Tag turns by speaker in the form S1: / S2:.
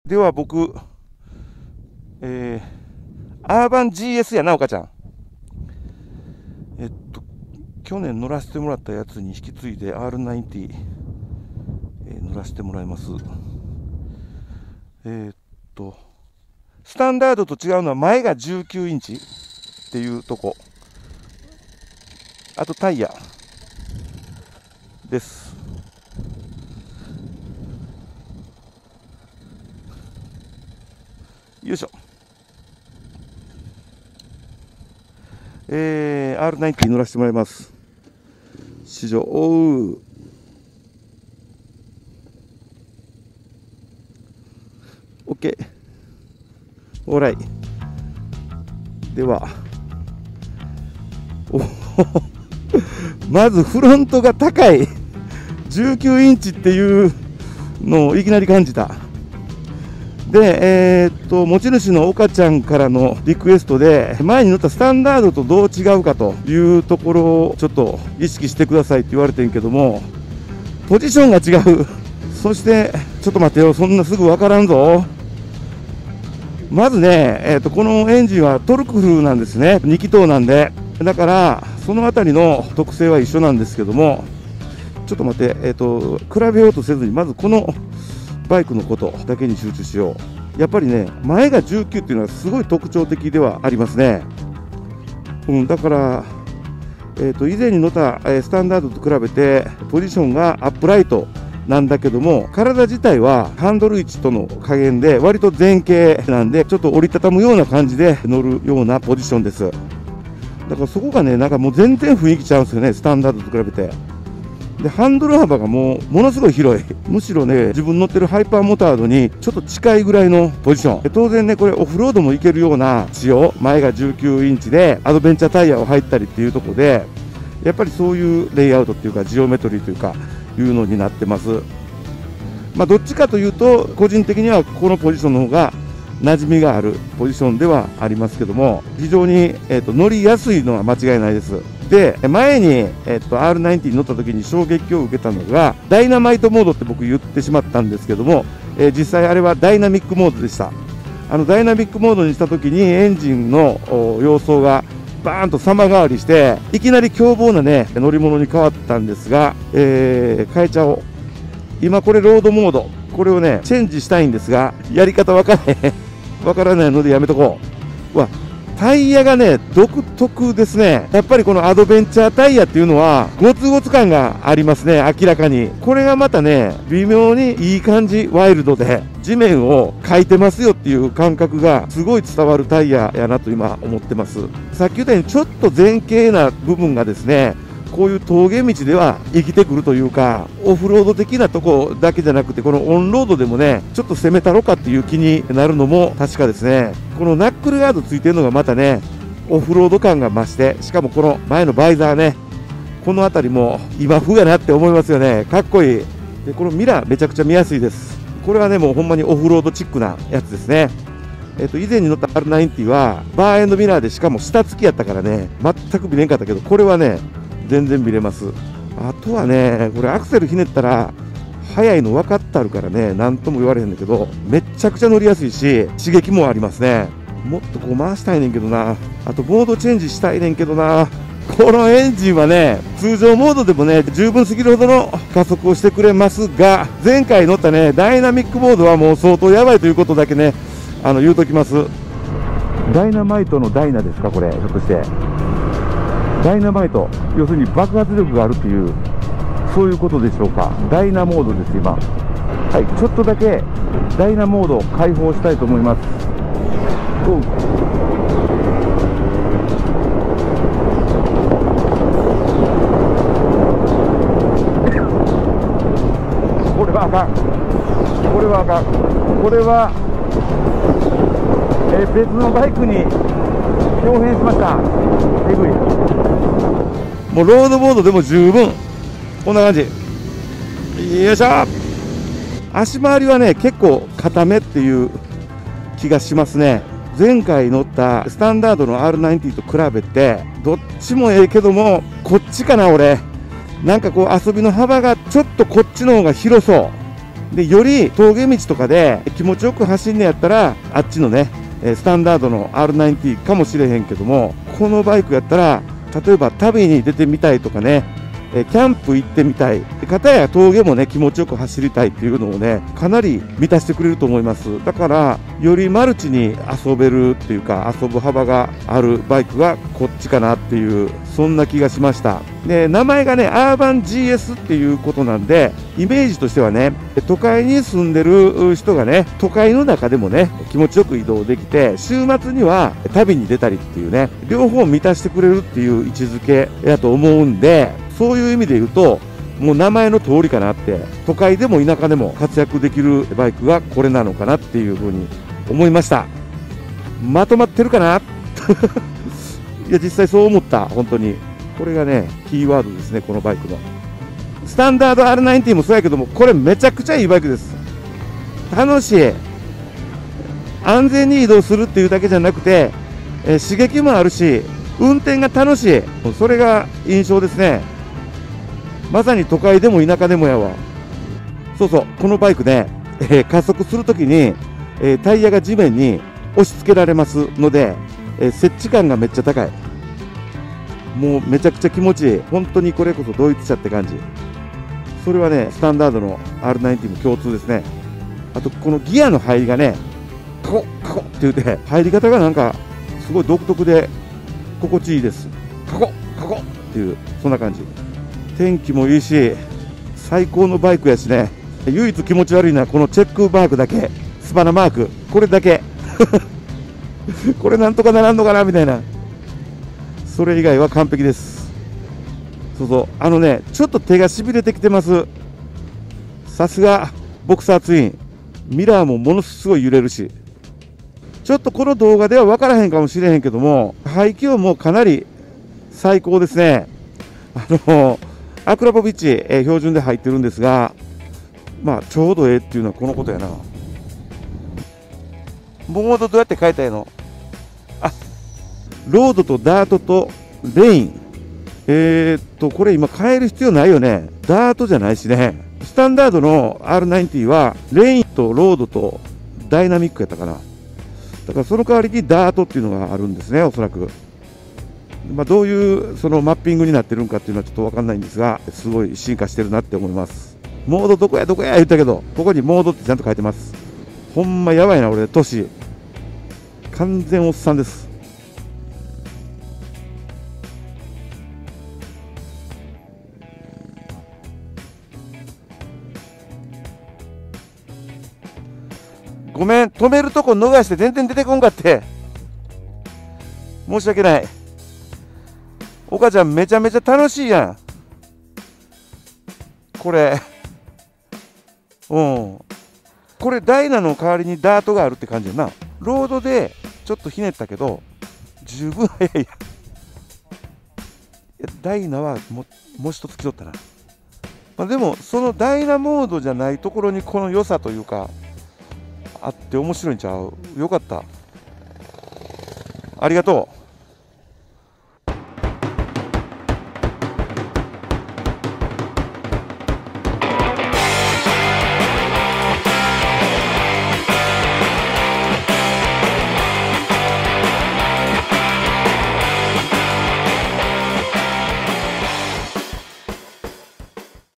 S1: では僕、アーバン GS やな、岡ちゃん。去年乗らせてもらったやつに引き継いで R90、乗らせてもらいます。スタンダードと違うのは前が19インチっていうとこ。あとタイヤです。よいしょ。R90 乗らせてもらいます。試乗、おう。OK。オーライ。では、まずフロントが高い。19インチっていうのをいきなり感じた。で、持ち主の岡ちゃんからのリクエストで、前に乗ったスタンダードとどう違うかというところをちょっと意識してくださいって言われてんけども、ポジションが違う。そして、ちょっと待ってよ、そんなすぐ分からんぞ。まずね、このエンジンはトルクフルなんですね。2気筒なんで。だから、そのあたりの特性は一緒なんですけども、ちょっと待って、比べようとせずに、まずこのバイクのことだけに集中しよう。やっぱりね、前が19っていうのはすごい特徴的ではありますね。だから、以前に乗ったスタンダードと比べて、ポジションがアップライトなんだけども、体自体はハンドル位置との加減で、割と前傾なんで、ちょっと折りたたむような感じで乗るようなポジションです。だからそこがね、なんかもう全然雰囲気ちゃうんですよね、スタンダードと比べて。で、ハンドル幅がものすごい広い。むしろね、自分乗ってるハイパーモタードにちょっと近いぐらいのポジション。当然ね、これオフロードもいけるような仕様。前が19インチでアドベンチャータイヤを入ったりっていうところで、やっぱりそういうレイアウトっていうか、ジオメトリーというか、いうのになってます。まあ、どっちかというと、個人的にはこのポジションの方が馴染みがあるポジションではありますけども、非常に、乗りやすいのは間違いないです。で、前に、R90 に乗った時に衝撃を受けたのが、ダイナマイトモードって僕言ってしまったんですけども、実際あれはダイナミックモードでした。ダイナミックモードにした時にエンジンの様相がバーンと様変わりして、いきなり凶暴なね、乗り物に変わったんですが、変えちゃおう。今これロードモード。これをね、チェンジしたいんですが、やり方わからないのでやめとこう。タイヤがね、独特ですね。やっぱりこのアドベンチャータイヤっていうのは、ゴツゴツ感がありますね、明らかに。これがまたね、微妙にいい感じ、ワイルドで、地面をかいてますよっていう感覚が、すごい伝わるタイヤやなと今思ってます。さっき言ったように、ちょっと前傾な部分がですね、こういう峠道では生きてくるというか、オフロード的なとこだけじゃなくて、このオンロードでもね、ちょっと攻めたろかっていう気になるのも確かですね。このナックルガードついてるのがまたね、オフロード感が増して、しかもこの前のバイザーね、この辺りも今風やなって思いますよね。かっこいい。で、このミラーめちゃくちゃ見やすいです。これはね、もうほんまにオフロードチックなやつですね。以前に乗った R90 は、バーエンドミラーでしかも下付きやったからね、全く見れんかったけど、これはね、全然見れます。あとはね、これアクセルひねったら速いの分かってあるからね、なんとも言われへんだけど、めっちゃくちゃ乗りやすいし、刺激もありますね。もっとこう回したいねんけどな。あとモードチェンジしたいねんけどな。このエンジンはね、通常モードでもね、十分すぎるほどの加速をしてくれますが、前回乗ったね、ダイナミックモードはもう相当やばいということだけね、言うときます。ダイナマイトのダイナですか、これ、ひょっとして。ダイナマイト、要するに爆発力があるという、そういうことでしょうか。ダイナモードです、今。はい、ちょっとだけダイナモードを開放したいと思います。これはあかん。これはあかん。これは、別のバイクに表変しました。えぐい。もうロードボードでも十分。こんな感じ。よいしょ。足回りはね、結構固めっていう気がしますね。前回乗ったスタンダードの R90 と比べて、どっちもええけども、こっちかな、俺。なんかこう遊びの幅がちょっとこっちの方が広そう。 で、より峠道とかで気持ちよく走んねやったら、あっちのね、スタンダードの R90 かもしれへんけども、このバイクやったら、例えば旅に出てみたいとかね、キャンプ行ってみたい、かたや峠もね、気持ちよく走りたいっていうのをね、かなり満たしてくれると思います。だから、よりマルチに遊べるっていうか、遊ぶ幅があるバイクがこっちかなっていう、そんな気がしました。で、名前がね、アーバン GS っていうことなんで、イメージとしてはね、都会に住んでる人がね、都会の中でもね、気持ちよく移動できて、週末には旅に出たりっていうね、両方満たしてくれるっていう位置づけやと思うんで、そういう意味で言うと、もう名前の通りかなって、都会でも田舎でも活躍できるバイクがこれなのかなっていうふうに思いました。まとまってるかないや、実際そう思った、本当に。これがね、キーワードですね、このバイクの。スタンダード R90 もそうやけども、これめちゃくちゃいいバイクです。楽しい。安全に移動するっていうだけじゃなくて、刺激もあるし、運転が楽しい。それが印象ですね。まさに都会でも田舎でもやわ。そうそう、このバイクね、加速するときに、タイヤが地面に押し付けられますので、接地感がめっちゃ高い。もうめちゃくちゃ気持ちいい。本当にこれこそドイツ車って感じ。それはね、スタンダードの R90 も共通ですね。あと、このギアの入りがね、カコッカコッって言って、入り方がなんか、すごい独特で心地いいです。カコッカコッっていう、そんな感じ。天気もいいし、最高のバイクやしね、唯一気持ち悪いのはこのチェックマークだけ、スパナマーク、これだけ。これなんとかならんのかなみたいな。それ以外は完璧です。そうそう、ちょっと手がしびれてきてます。さすが、ボクサーツイン。ミラーもものすごい揺れるし。ちょっとこの動画では分からへんかもしれへんけども、排気音もかなり最高ですね。アクラポビッチ、標準で入ってるんですが、まあ、ちょうどええっていうのはこのことやな。モードどうやって変えたらいいの？あ、ロードとダートとレイン。これ今変える必要ないよね。ダートじゃないしね。スタンダードの R90 は、レインとロードとダイナミックやったかな。だからその代わりにダートっていうのがあるんですね、おそらく。まあ、どういうそのマッピングになってるのかっていうのはちょっと分かんないんですが、すごい進化してるなって思います。モードどこやどこや言ったけど、ここにモードってちゃんと書いてます。ほんまやばいな、俺、年。完全おっさんです。ごめん、止めるとこ逃して全然出てこんかって。申し訳ない。岡ちゃんめちゃめちゃ楽しいやん。これ。うん。これダイナの代わりにダートがあるって感じやな。ロードでちょっとひねったけど、十分速いやん。ダイナはもう一つ来とったな。まあ、でも、そのダイナモードじゃないところにこの良さというか、あって面白いんちゃう？よかった。ありがとう。